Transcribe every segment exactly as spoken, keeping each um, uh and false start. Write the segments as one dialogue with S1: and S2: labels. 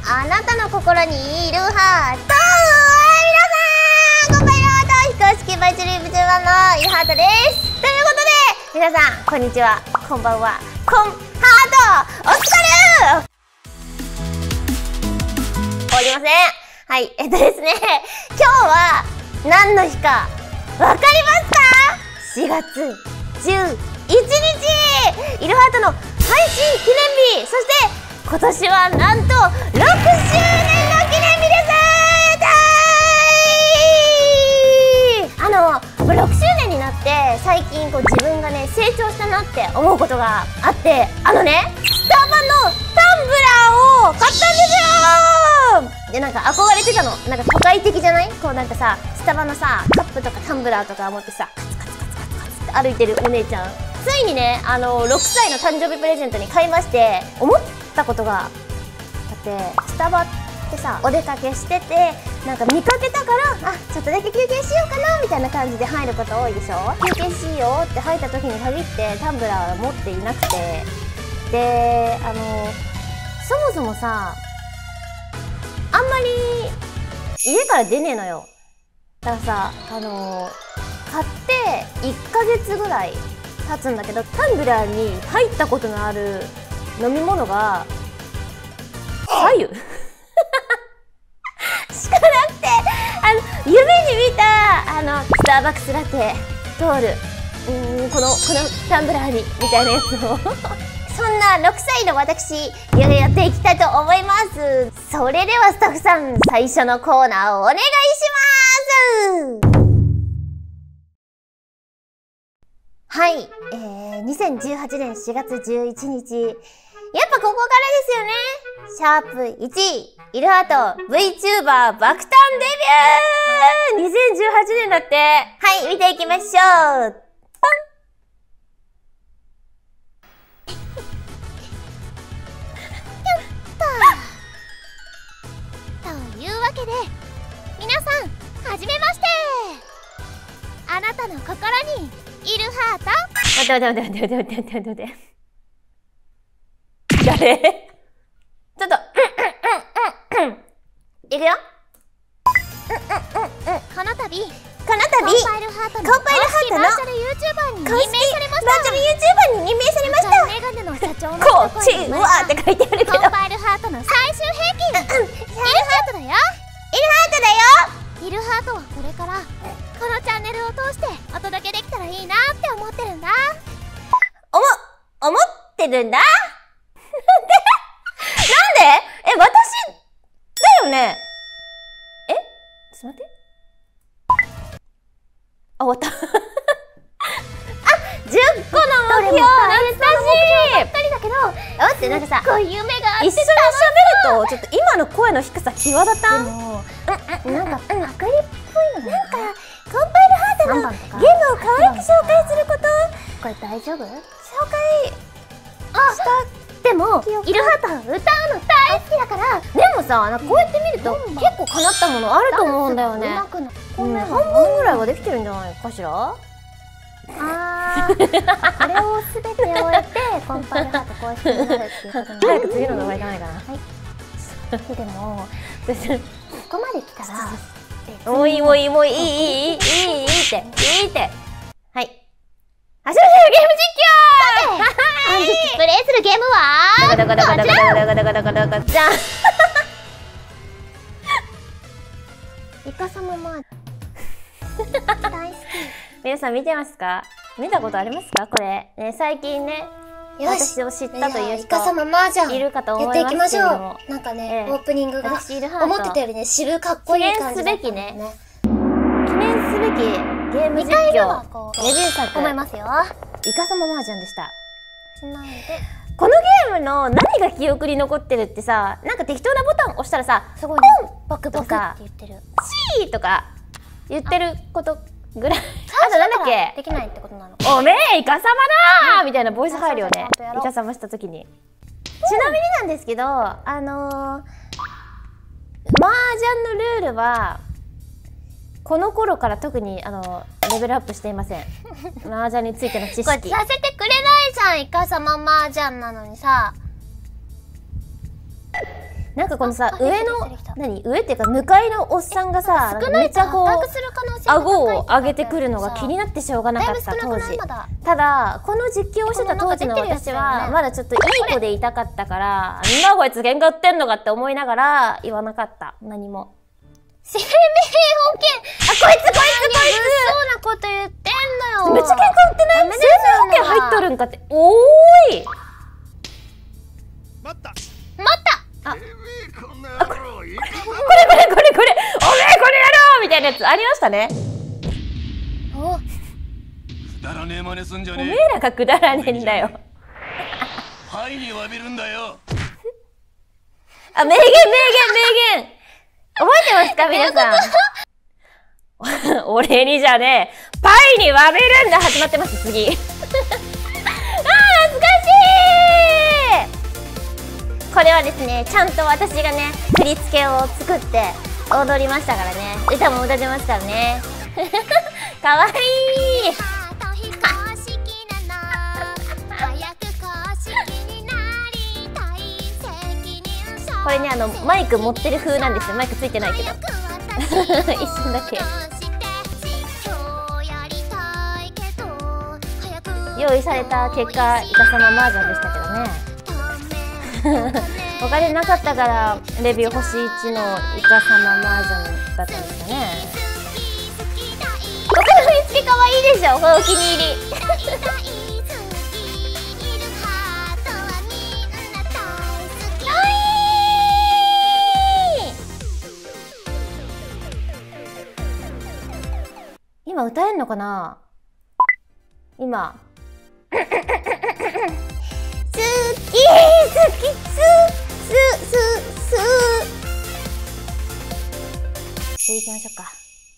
S1: あなたの心にいるハート。皆さん、こんばんは。非公式バイチュリーブチューバーのいるハートです。ということで、皆さんこんにちは、こんばんは、こんハートお疲れー。終わりません。はい、えっとですね、今日は何の日かわかりますか？ し 月じゅういちにち、いるハートの配信記念日、そして今年はなんとろくしゅうねんの記念日です。あのろくしゅうねんになって最近こう自分がね成長したなって思うことがあって、あのねスタバのタンブラーを買ったんですよ。でなんか憧れてたの。なんか都会的じゃない？こうなんかさ、スタバのさカップとかタンブラーとか持ってさカツカツカツカツカツって歩いてるお姉ちゃん、ついにねあのろくさいの誕生日プレゼントに買いまして、思ったことがあって、スタバってさお出かけしててなんか見かけたから、あちょっとだけ休憩しようかなみたいな感じで入ること多いでしょ。休憩しようって入った時に限ってタンブラー持っていなくて、であのそもそもさあんまり家から出ねえのよ。だからさあの買っていっかげつぐらい経つんだけど、タンブラーに入ったことのある飲み物が白湯しかなくて、あの夢に見たあのスターバックスラテ通るうーんこのこのタンブラーにみたいなやつをそんなろくさいの私やっていきたいと思います。それではスタッフさん、最初のコーナーをお願いします。はい、えー、にせんじゅうはちねんしがつじゅういちにち、やっぱここからですよね。シャープいち、いるハート VTuber 爆誕デビュー にせんじゅうはちねんだって。はい、見ていきましょう。
S2: というわけで皆さんはじめまして。あなたの心にいるハート。
S1: 待って待って待って待って待って待って待って。誰？ちょっといくよ。
S2: この度
S1: この度
S2: コンパイルハートの
S1: コンパイルハートの
S2: バーチャル YouTuber に任命されました。
S1: バーチャル YouTuber に任命されました。
S2: メガネの社長の
S1: こっちうわーって書いてあるけど、
S2: コンパイルハートの最終兵器、イルハートだよ。イルハートはこれからこのチャンネルを通してお届けできたらいいなって思ってるんだ。
S1: おも、思ってるんだなんでえ、私、だよねえちょっと待って。あ、終わった。あ、じゅっこの目標懐かしい。ふたりだけど、待って、なんかさ、
S2: すっごい夢があって
S1: 一緒に喋ると、ちょっと今の声の低さ際立たん。
S2: でも
S1: うん、なんか、
S2: パクリっぽいの
S1: なんか、コンパイルハートのゲームを可愛く紹介すること。
S2: これ大丈夫？
S1: 紹介
S2: でもイルハートは歌うの大好きだから。
S1: でもさ、なんかこうやって見ると結構叶ったものあると思うんだよね。
S2: うまくな
S1: うん、半分ぐらいはできてるんじゃないかしら。
S2: あーこれをすべて終えてコンパイルハート公式になるっていうことに
S1: 早く次の名前いかないかな。
S2: はいでもここまで来たら
S1: もういいもういいもういいいいいいいいいいいっていいって。はい。初めてのゲーム実況。
S2: 本日プレイするゲームは
S1: どこどこどこどこどこどこどこどこじゃん。
S2: イカ様マー大好き。
S1: 皆さん見てますか？見たことありますか？これね、最近ね私を知ったという人
S3: イカ様マージャン
S1: いるかと思
S3: やってい
S1: いま
S3: きますしょ
S1: けれども、
S3: う。なんか
S1: え
S3: ね、
S1: え
S3: オープニングが
S1: 私いるハート
S3: 思ってたよりね、渋かっこいい感じだった
S1: 記念すべきね
S3: ね。
S1: 記念すべきゲーム実
S2: にかいめ
S1: 況
S2: はこう
S1: レビュー作
S2: 思いますよ。
S1: イカ様マージャンでした。
S2: しないで
S1: このゲームの何が記憶に残ってるってさ、なんか適当なボタン押したらさ、
S2: すごいね。バクバクって言ってる。
S1: シーとか言ってることぐらい。あとなんだっけ、
S2: できないってことなの。
S1: おめえイカ様だーみたいなボイス入るよね。
S2: そうそうそう
S1: イカ様した時に。ちなみになんですけど、あのー、麻雀のルールはこの頃から特にあのレベルアップしていません。麻雀についての知識。
S2: これさせてくれないじゃん、イカ様マージャンなのにさ。
S1: 麻なんかこのさ、上の、何上っていうか向かいのおっさんがさ、めっちゃこう顎を上げてくるのが気になってしょうがなかった当時。ただこの実況をしてた当時の私はまだちょっといい子でいたかったから、なんだこいつ喧嘩売ってんのかって思いながら言わなかった。何も。
S2: 生命保険、
S1: あ、こいつこいつこいつ
S2: そうなこと言ってんのよ。
S1: めっちゃ喧嘩売ってない？生命保険入っとるんかって。おーい。
S4: 待った。
S2: 待った。
S1: あ、あこれこれこれこれおめえこれやろうみたいなやつありましたね。
S2: お、
S4: くだらねえ真似すんじゃ
S1: お
S4: ねえ。
S1: めえらがくだらねえんだよ。
S4: はいに詫びるんだよ。
S1: あ、名言名言名言覚えてますか皆さん。俺にじゃねえ、パイに詫びるんだ始まってます、次。あー、懐かしい。これはですね、ちゃんと私がね、振り付けを作って踊りましたからね。歌も歌ってますからね。かわいい。これね、あのマイク持ってる風なんですよ。マイクついてないけど一瞬だけ用意された結果、イカ様マージャンでしたけどねお金なかったからレビュー星いちのイカ様マージャンだったんですかね。ここの振り付けかわいいでしょ、これお気に入り今歌えんのかな今好き好きすすすす次行きましょうか。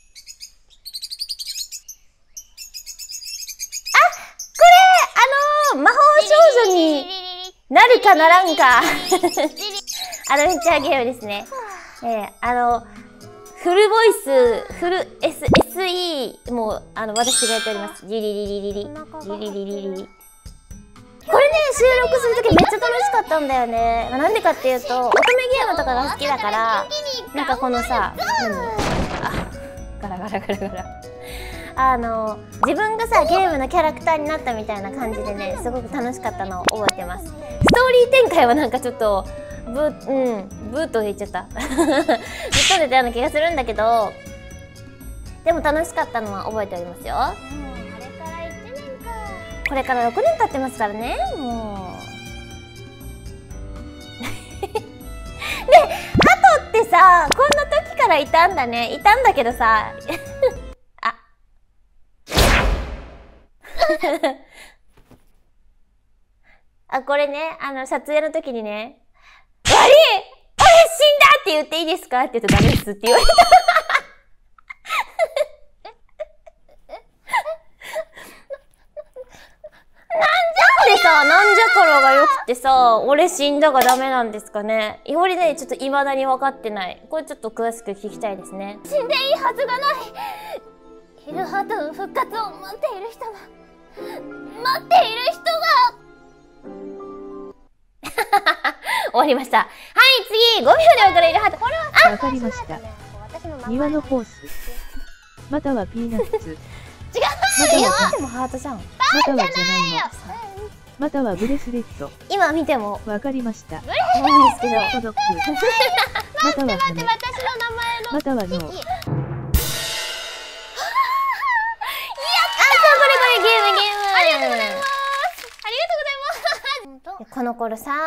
S1: あ、これあのー、魔法少女になるかならんかアドベンチャーゲームですね。えー、あのフルボイス、フル S、エスイー もあの私がやっております。リリリリリリリリリリリリ。これね、収録するときめっちゃ楽しかったんだよね。なんでかっていうと、乙女ゲームとかが好きだから、なんかこのさ、何？あ、ガラガラガラガラ。あの、自分がさ、ゲームのキャラクターになったみたいな感じでね、すごく楽しかったのを覚えてます。ストーリー展開はなんかちょっと、ブー、うん、ブーと言っちゃった。ぶっ飛んでたような気がするんだけど、でも楽しかったのは覚えておりますよ。
S2: あれからいちねんか。
S1: これからろくねん経ってますからね、もう。で、ハトってさ、こんな時からいたんだね。いたんだけどさ、あ。あ、これね、あの、撮影の時にね、悪い！俺死んだって言っていいですかって言うとダメですって言われた。なんでさ、なんじゃころがよくてさ、俺死んだがダメなんですかね。いほりね、ちょっと未だに分かってない。これちょっと詳しく聞きたいですね。
S2: 死んでいいはずがない。ヒルハートの復活を待っている人が、待っている人が
S1: 終わりました。はい、次ごびょうで分かれるハート。これは
S5: わかりました。庭のホース。またはピーナッツ。
S2: 違う
S5: または
S1: でもハートじゃん。
S5: またはじゃないの。またはブレスレット。
S1: 今見ても
S5: わかりました。
S1: 思うんですけど。
S5: 孤独。または
S2: 待って、私の名前の
S5: またはノー。
S1: あ、そう、これこれゲームゲーム。
S2: ありがとうございます。ありがとうございます。
S1: この頃さ、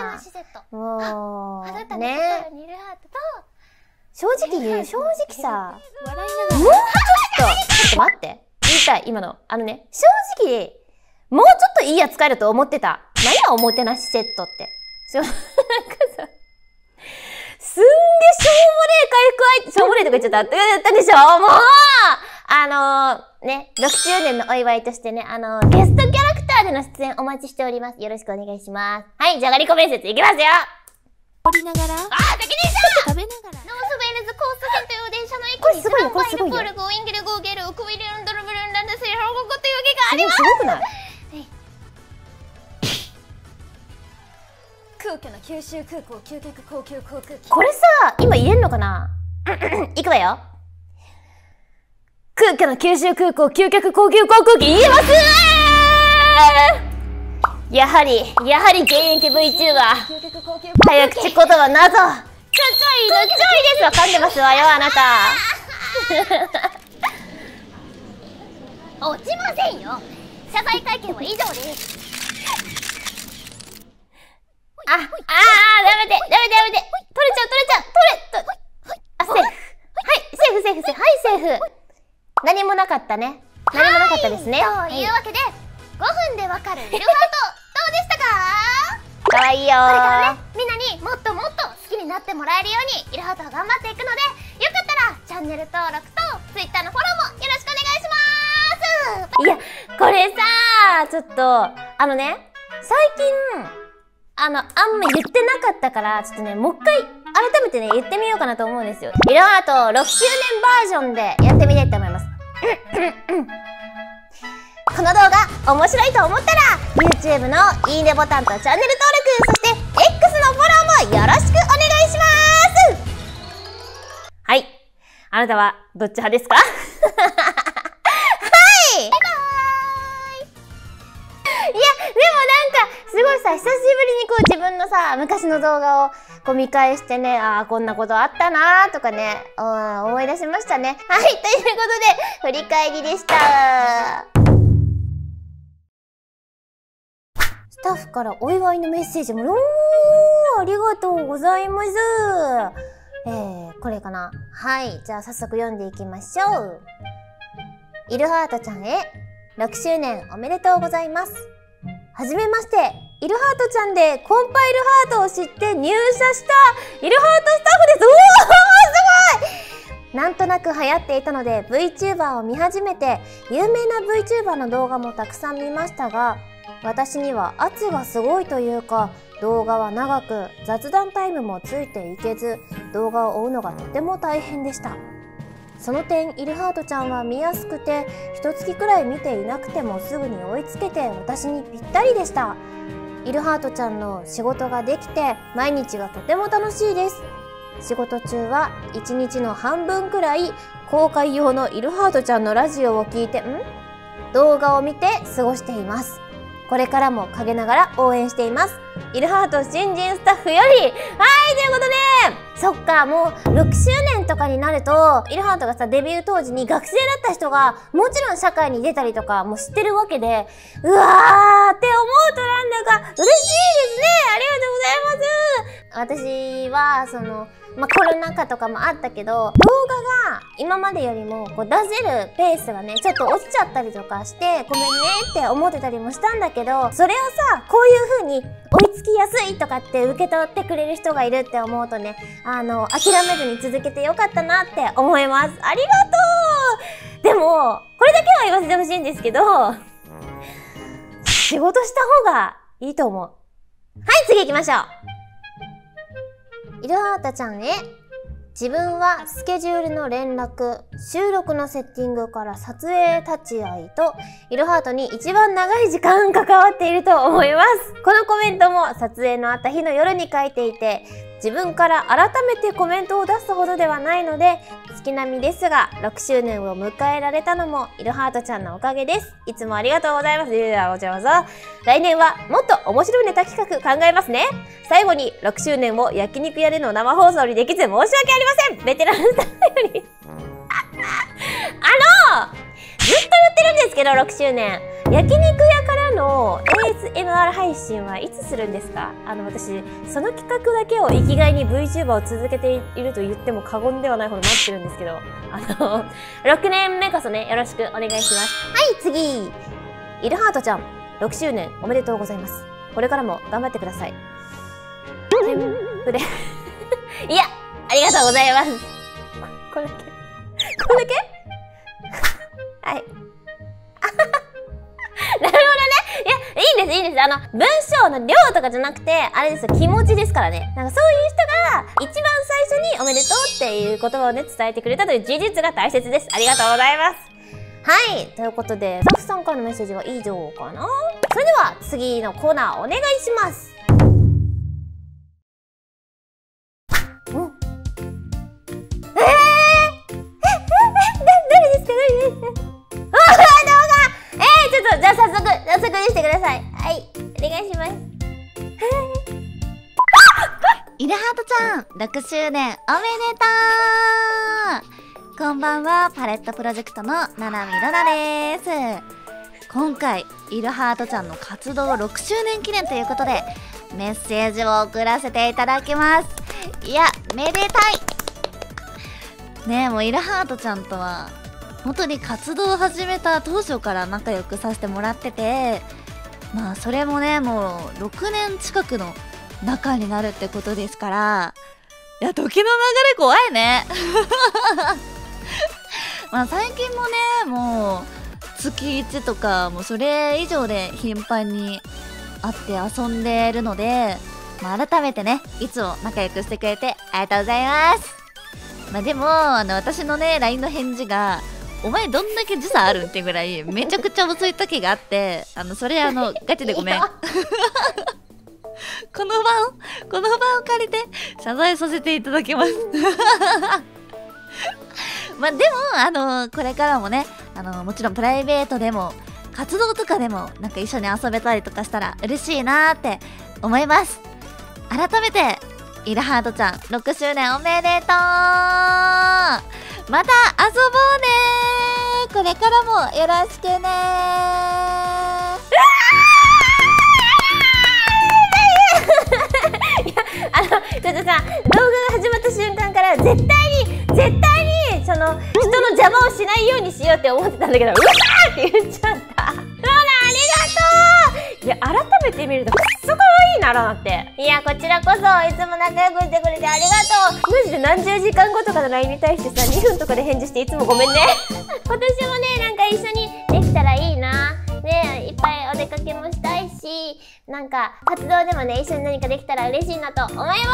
S1: もうね、正直ね、正直さ、もうちょっと、ちょっと待って、言いたい今の、あのね、正直もうちょっといいやつ使えると思ってた。何やおもてなしセットって。しょなんかさ、すんげしょうもねえ回復アイテム、しょうもねえとか言っちゃったって言ったでしょもうあのー、ね、ろくしゅうねんのお祝いとしてね、あのー、ゲストキャラクターでの出演お待ちしております。よろしくお願いします。はい、じゃがりこ面接いきますよ。
S2: 降りながら、
S1: あー、責任者
S2: 食べながら、ノースウェールズコースト線という電車の駅に
S1: これすごいよ、これすごいよ。
S2: ポールゴーイングルゴーゲルウクウィルンドルブルンランドスリハロゴゴという駅があります。
S1: すごくない？
S2: 空虚な九州空港究極高級航空機。
S1: これさ、今言えんのかな？いくわよ。空虚な九州空港究極高級航空機言えます。やはり、やはり現役 VTuber。早口言葉など、ちょちょいのちょいです。わかんでますわよ、あなた。
S2: 落ちませんよ。謝罪会見は以上です。
S1: あ、あー、ダメで、ダメで、ダメで。取れちゃう、取れちゃう、取れ、取れ。あ、セーフ。はい、セーフ、セーフ、セーフ。はい、セーフ。何もなかったね。何もなかったですね。
S2: というわけで、ごふんでわかるイルハート、どうでしたか？
S1: かわいいよー。
S2: これからね、みんなにもっともっと好きになってもらえるようにイルハートは頑張っていくので、よかったらチャンネル登録と Twitter のフォローもよろしくお願いします。
S1: いや、これさー、ちょっと、あのね、最近、あの、あんま言ってなかったから、ちょっとね、もう一回、改めてね、言ってみようかなと思うんですよ。イルハートろくしゅうねんバージョンでやってみたいと思います。この動画、面白いと思ったら、YouTube のいいねボタンとチャンネル登録、そして X のフォローもよろしくお願いします。はい。あなたは、どっち派ですか？はい。バイバーイ。いや、でもなんか、すごいさ、久しぶりにこう自分のさ、昔の動画をこう見返してね、ああ、こんなことあったなーとかね、思い出しましたね。はい、ということで、振り返りでした。スタッフからお祝いのメッセージも、おー、ありがとうございます。えー、これかな。はい、じゃあ早速読んでいきましょう。イルハートちゃんへ、ろくしゅうねんおめでとうございます。はじめまして、イルハートちゃんでコンパイルハートを知って入社したイルハートスタッフです。おー、すごい！なんとなく流行っていたので VTuber を見始めて、有名な VTuber の動画もたくさん見ましたが、私には圧がすごいというか、動画は長く雑談タイムもついていけず、動画を追うのがとても大変でした。その点、イルハートちゃんは見やすくて、一月くらい見ていなくてもすぐに追いつけて私にぴったりでした。イルハートちゃんの仕事ができて、毎日がとても楽しいです。仕事中はいちにちの半分くらい、公開用のイルハートちゃんのラジオを聞いて、ん?動画を見て過ごしています。これからも陰ながら応援しています。イルハート新人スタッフより、はい、ということで、そっか、もうろくしゅうねんとかになると、イルハートがさ、デビュー当時に学生だった人が、もちろん社会に出たりとかも知ってるわけで、うわーって思うとなんだか嬉しいですね。ありがとうございます。私は、その、まあ、コロナ禍とかもあったけど、動画が今までよりもこう出せるペースがね、ちょっと落ちちゃったりとかして、ごめんねって思ってたりもしたんだけど、それをさ、こういう風に追いつきやすいとかって受け取ってくれる人がいるって思うとね、あの、諦めずに続けてよかったなって思います。ありがとう。でも、これだけは言わせてほしいんですけど、仕事した方がいいと思う。はい、次行きましょう。イルハートちゃんへ、自分はスケジュールの連絡、収録のセッティングから撮影立ち会いと、イルハートに一番長い時間関わっていると思います。このコメントも撮影のあった日の夜に書いていて、自分から改めてコメントを出すほどではないので、月並みですが、ろくしゅうねんを迎えられたのもイルハートちゃんのおかげです。いつもありがとうございます。いや、こちらこそ。来年はもっと面白いネタ企画考えますね。最後にろくしゅうねんを焼肉屋での生放送にできず申し訳ありません。ベテランスタッフより。あのずっと言ってるんですけど、ろくしゅうねん。焼肉屋からの エーエスエムアール 配信はいつするんですか？あの、私、その企画だけを生きがいに VTuber を続けていると言っても過言ではないほど待ってるんですけど、あの、ろくねんめこそね、よろしくお願いします。はい、次。イルハートちゃん、ろくしゅうねんおめでとうございます。これからも頑張ってください。テンプレ。いや、ありがとうございます。これだけこれだけはい。なるほどね。いや、いいんです、いいんです。あの、文章の量とかじゃなくて、あれですよ、気持ちですからね。なんかそういう人が、一番最初におめでとうっていう言葉をね、伝えてくれたという事実が大切です。ありがとうございます。はい。ということで、スタッフさんからのメッセージは以上かな。それでは、次のコーナーお願いします。 にしてください。はい、お願いします。
S2: イルハートちゃん、ろくしゅうねんおめでとう。こんばんは、パレットプロジェクトのななみろなです。今回、イルハートちゃんの活動ろくしゅうねん記念ということで、メッセージを送らせていただきます。いや、めでたいねえ、もうイルハートちゃんとは、本当に活動を始めた当初から仲良くさせてもらってて、まあ、それもね、もう、ろくねん近くの仲になるってことですから、いや、時の流れ怖いね。まあ、最近もね、もう、月いちとか、もうそれ以上で頻繁に会って遊んでるので、まあ、改めてね、いつも仲良くしてくれてありがとうございます。まあ、でも、あの、私のね、ライン の返事が、お前どんだけ時差あるんってぐらい、めちゃくちゃ遅い時があって、あの、それあの、ガチでごめん。この場を、この場を借りて謝罪させていただきます。まあでも、あの、これからもね、あの、もちろんプライベートでも、活動とかでも、なんか一緒に遊べたりとかしたら嬉しいなーって思います。改めて、イルハートちゃん、ろくしゅうねんおめでとう。また遊ぼうねー。これからもよろしくねー。
S1: あの、ちょっとさ、動画が始まった瞬間から絶対に、絶対に、その、人の邪魔をしないようにしようって思ってたんだけど、うわーって言っちゃった。ローナありがとう。いや、改めて見ると、くっそかわいいな、ローナって。いや、こちらこそ、いつも仲良くしてくれてありがとう。マジで何十時間後とかの ライン に対してさ、にふんとかで返事していつもごめんね。今年もね、なんか一緒にできたらいいな。ね、いっぱいお出かけもしたいし、なんか活動でもね、一緒に何かできたら嬉しいなと思います。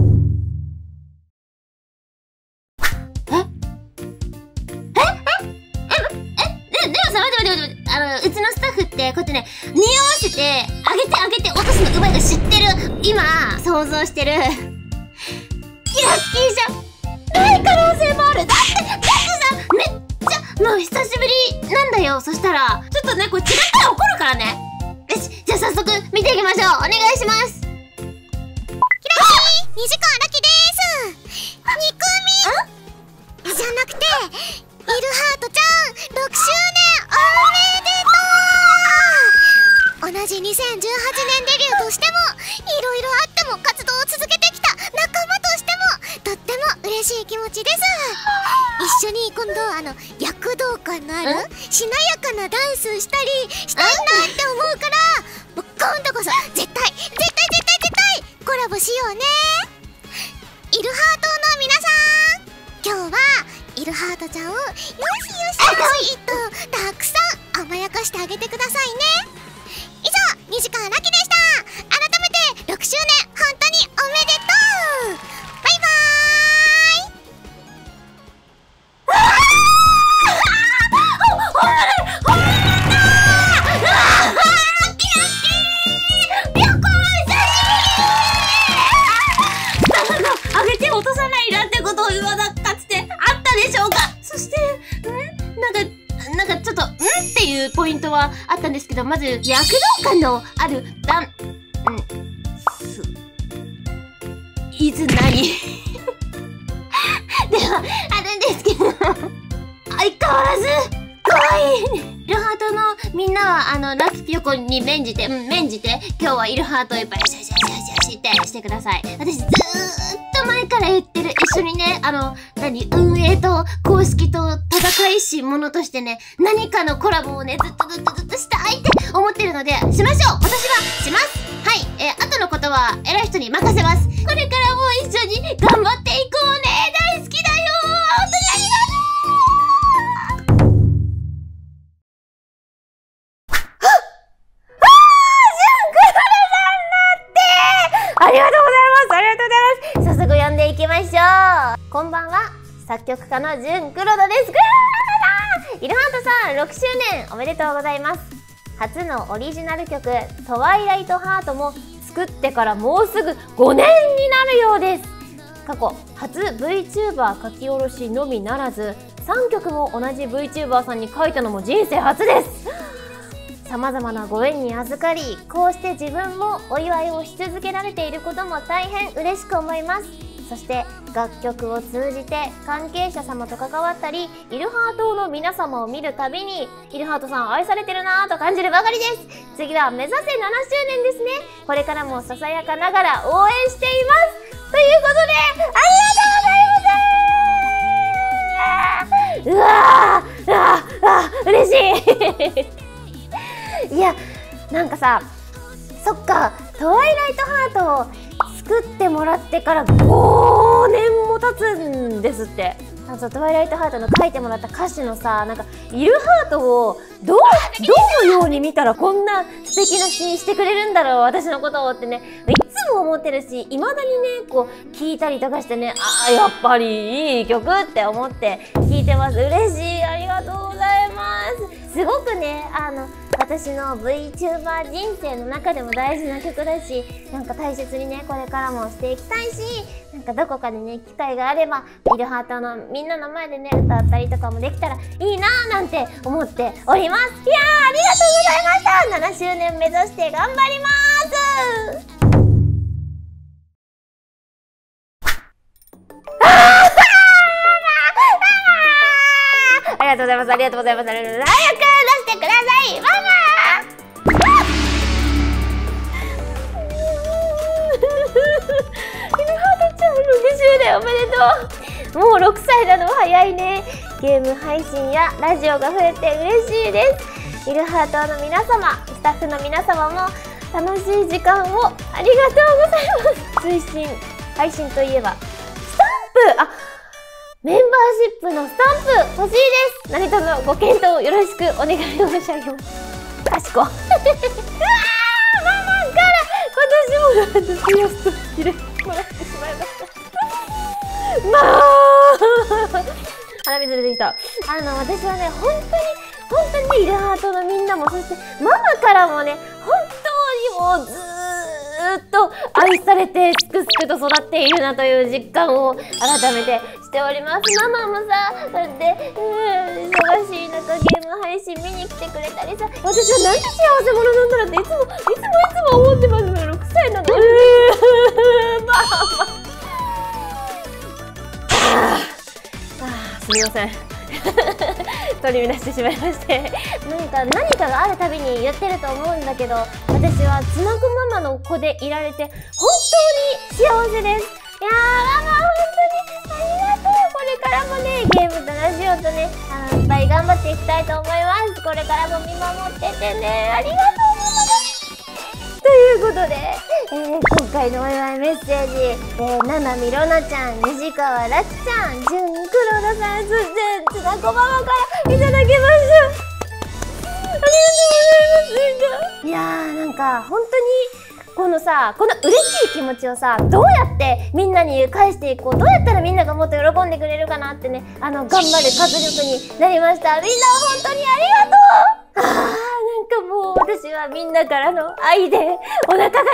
S1: えええええでもさ、待って待って待って、あの、うちのスタッフってこうやってね、匂わせて、あげてあげて落とすのうまいの知ってる。今、想像してる。ラッキーじゃん。ない可能性もある。だって、だってさ、めっもう久しぶりなんだよ。そしたらちょっとね、これ違ったら怒るからね。よし、じゃあ早速見ていきましょう。お願いします。キラキー、にじかんラッキーでーす。に組じゃなくて、イルハートちゃんろくしゅうねんおめでとう。同じにせんじゅうはちねんデビューとしても、いろいろあっても活動を続けてきた仲間としても、とっても嬉しい気持ちです。一緒に今度あの躍動感のあるしなやかなダンスしたりしたいなって思うから、もう今度こそ絶対絶対絶対絶対コラボしようね。イルハートの皆さん、今日はイルハートちゃんをよしよしよしとたくさん甘やかしてあげてくださいね。以上、にじかんラッキーでした。改めてろくしゅうねん本当におめでとう。バイバーイ。あげて落とさないなんてことを言わなかつてあったでしょうか。そして、んなんか、なんかちょっと、んっていうポイントはあったんですけど、まず、躍動感のあるダン、ん、す、いず何では、あるんですけど、相変わらず、かわいい。イルハートのみんなは、あの、ラッキーピヨコに免じて、うん、免じて、今日はイルハートをいっぱい、よしよしよしよしよしってしてください。私、ずーっと前から言ってる、一緒にね、あの、何、運営と公式と戦いし者としてね、何かのコラボをね、ずっとずっとずっとしたいって思ってるので、しましょう。私はします。はい。えー、後のことは偉い人に任せます。これからも一緒に頑張っていこうね。大好きだよ。本当にありがとう。ありがとうございます。ありがとうございます。早速読んでいきましょう。こんばんは。作曲家のジュンクロドです。イルハートさん、ろくしゅうねんおめでとうございます。初のオリジナル曲、トワイライトハートも作ってからもうすぐごねんになるようです。過去、初 VTuber 書き下ろしのみならず、さんきょくも同じ VTuber さんに書いたのも人生初です。 様々なご縁に預かり、こうして自分もお祝いをし続けられていることも大変嬉しく思います。そして楽曲を通じて関係者様と関わったり、イルハートの皆様を見るたびに、イルハートさん愛されてるなぁと感じるばかりです。次は目指せななしゅうねんですね。これからもささやかながら応援しています。ということで、ありがとうございます。うわー、うわー、うわー、嬉しい。いや、なんかさ、そっか、トワイライトハートを作ってもらってからごねんも経つんですって。あのトワイライトハートの書いてもらった歌詞のさ、なんかイルハートをどう、どのように見たらこんな素敵な詩にしてくれるんだろう、私のことをってね、いつも思ってるし、未だにね、こう聞いたりとかしてね、ああ、やっぱりいい曲って思って聞いてます。嬉しい、ありがとうございます。すごくね、あの私の VTuber 人生の中でも大事な曲だし、なんか大切にね、これからもしていきたいし、なんかどこかでね、機会があれば、イルハートのみんなの前でね、歌ったりとかもできたらいいなーなんて思っております。いやー、ありがとうございました。ななしゅうねん目指して頑張りまーす。ありがとうございます。ありがとうございます。早く出してください、ママ。イルハートちゃんろくしゅうねんおめでとう。もうろくさいなの早いね。ゲーム配信やラジオが増えて嬉しいです。イルハートの皆様、スタッフの皆様も楽しい時間をありがとうございます。推進配信といえばスタンプ、あ、メンバーシップのスタンプ欲しいです。何卒ご検討よろしくお願い申し上げます。かしこ。うわー、ママから今年も私ピアスと入れもらってしまいました。まあ鼻水出てきた。あの私はね、本当に本当にイルハートのみんなも、そしてママからもね、本当にもうずーっと愛されてすくすくと育っているなという実感を改めてしております。ママもさ、だってうー忙しい中ゲーム配信見に来てくれたりさ、私はなんて幸せ者なんだろうっていつもいつもいつも思ってます。ろくさいなの。うーママすみません取り乱してしまいまして、なんか何かがあるたびに言ってると思うんだけど、私はつなぐママの子でいられて本当に幸せです。いやー、ママ本当にありがとう。これからもね、ゲームとラジオとね、あのいっぱい頑張っていきたいと思います。これからも見守っててね。ありがとうございます。ということで、えー、今回のお祝いメッセージ、えー、ななみろなちゃん、西川らきちゃん、じゅんくろださん、そしてつなこママからいただきました。ありがとうございます。いやー、なんか本当にこのさ、この嬉しい気持ちをさ、どうやってみんなに返していこう、どうやったらみんながもっと喜んでくれるかなってね、あの頑張る活力になりました。みんな本当にありがとう。あー、なんかもう私はみんなからの愛でお腹がいっぱい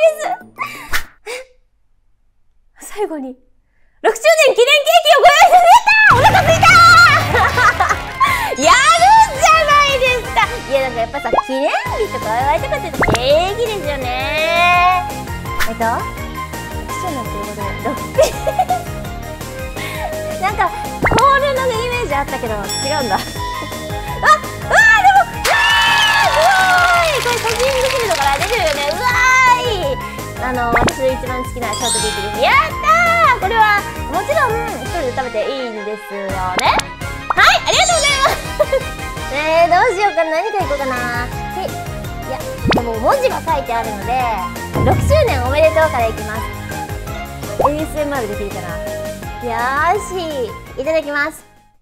S1: です。最後にろくしゅうねん記念ケーキをご用意してくれた。お腹すいた。やるじゃないですか。いや、なんかやっぱさ、記念日とかお祝いとかってケーキですよね。えっとろくしゅうねんということでろくなんかコールのイメージあったけど違うんだ。あ、うわー、でもこれ写真できるのかな、出てるよね。うわーい、あの私の一番好きなショートケーキです。やったー。これはもちろん一人で食べていいんですよね。はい、ありがとうございますえー、どうしようかな、何からいこうかな。いや、でも文字が書いてあるのでろくしゅうねんおめでとうからいきます。 エーエスエムアール で聞いたな。よーし、いただきます。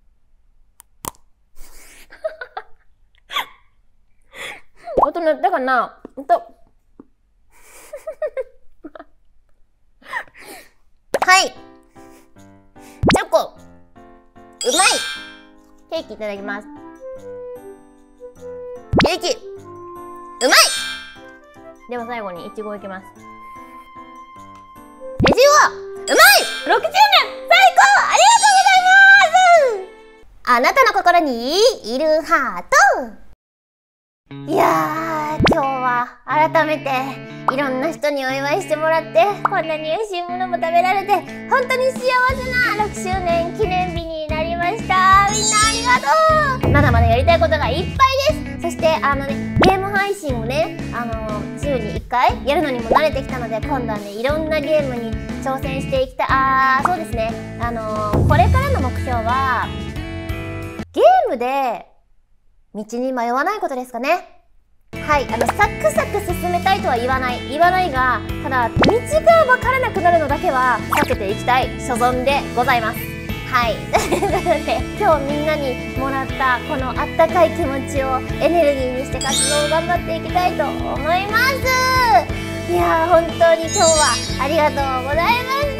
S1: 音鳴ったかな。音はい、チョコうまいケーキいただきます。ケーキうまい。でも最後にイチゴいきます。イチゴうまい。ろくしゅうねん最高、ありがとうございます。あなたの心にいるハート。いいやー、今日は改めていろんな人にお祝いしてもらって、こんなに美味しいものも食べられて、本当に幸せなろくしゅうねん記念日になりました。みんなありがとう。まだまだやりたいことがいっぱいです。そしてあのね、ゲーム配信をね、あのー、週にいっかいやるのにも慣れてきたので、今度はね、いろんなゲームに挑戦していきたい。あー、そうですね。あのー、これからの目標は、ゲームで道に迷わないことですかね。はい、あの、サクサク進めたいとは言わない。言わないが、ただ、道が分からなくなるのだけは避けていきたい所存でございます。はい。ということで、今日みんなにもらったこのあったかい気持ちをエネルギーにして活動を頑張っていきたいと思います。いやー、本当に今日はありがとうございました。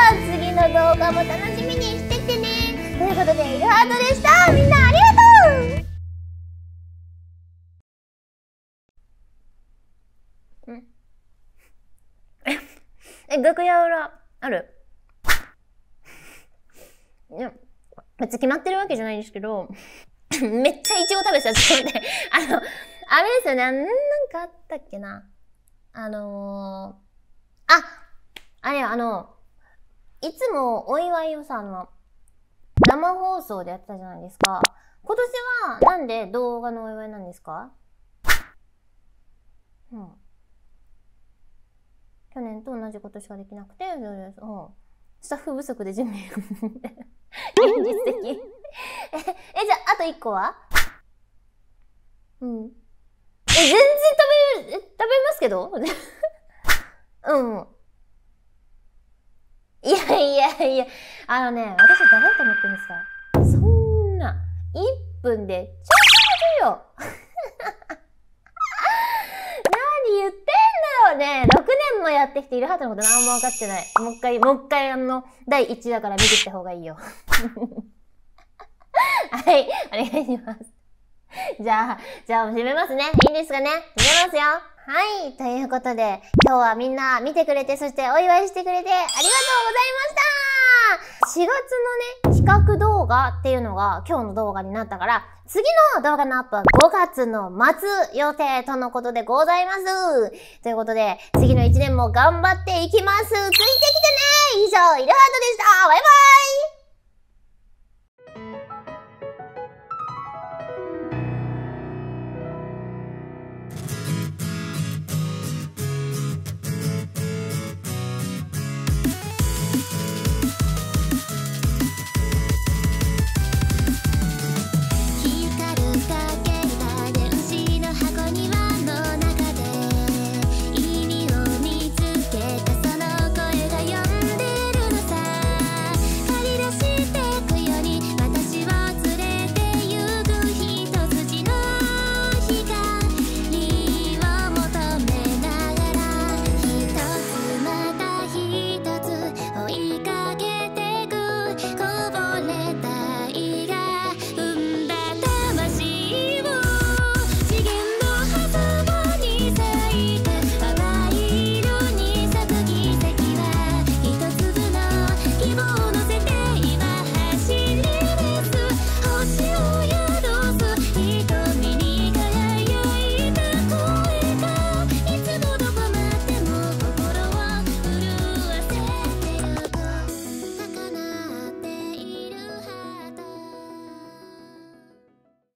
S1: 次の動画も楽しみにしててね。ということで、イルハートでした。みんなありがとう。え、楽屋裏、ある？いや、別に決まってるわけじゃないんですけど、めっちゃイチゴ食べてた、ちょっと待って。あの、あれですよね、なんかあったっけな。あのー、あ、あれ、あの、いつもお祝いをさ、あの、生放送でやってたじゃないですか。今年は、なんで動画のお祝いなんですか？うん。去年と同じことしかできなくて、うん、スタッフ不足で準備現実的え、え、じゃあ、あと一個はうん。え、全然食べる、え、食べますけどうん。いやいやいや、あのね、私誰だと思ってるんですか？そんな、いっぷんで、ちょっとよ何言ってんだよね。ろくねんもやってきてイルハートのこと何も分かってない。もう一回、もう一回あの、だいいちわから見てきた方がいいよ。はい、お願いします。じゃあ、じゃあ、閉めますね。いいんですかね？閉めますよ。はい、ということで、今日はみんな見てくれて、そしてお祝いしてくれて、ありがとうございました。しがつのね、企画動画っていうのが今日の動画になったから、次の動画のアップはごがつの末予定とのことでございます。ということで、次のいちねんも頑張っていきます。ついてきてね。以上、イルハートでした。バイバイ。